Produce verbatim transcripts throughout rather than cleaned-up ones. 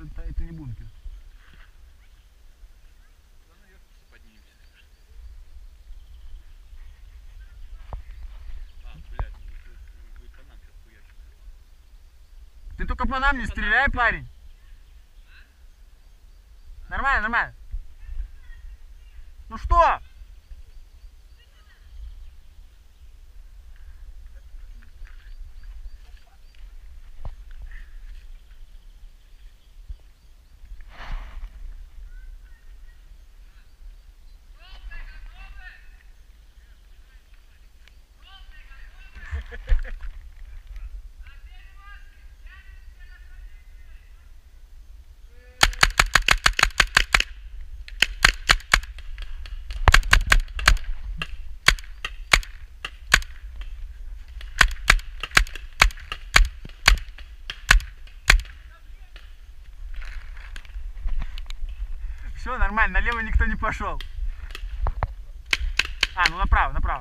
это, это не бункер. Ты только по нам не стреляй, парень. Нормально, нормально. Ну что? Все нормально, налево никто не пошел. А, ну направо, направо.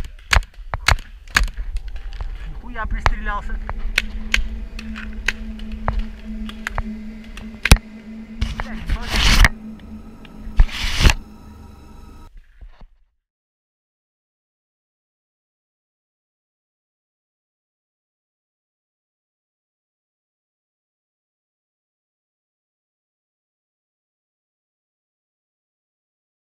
Нихуя пристрелялся.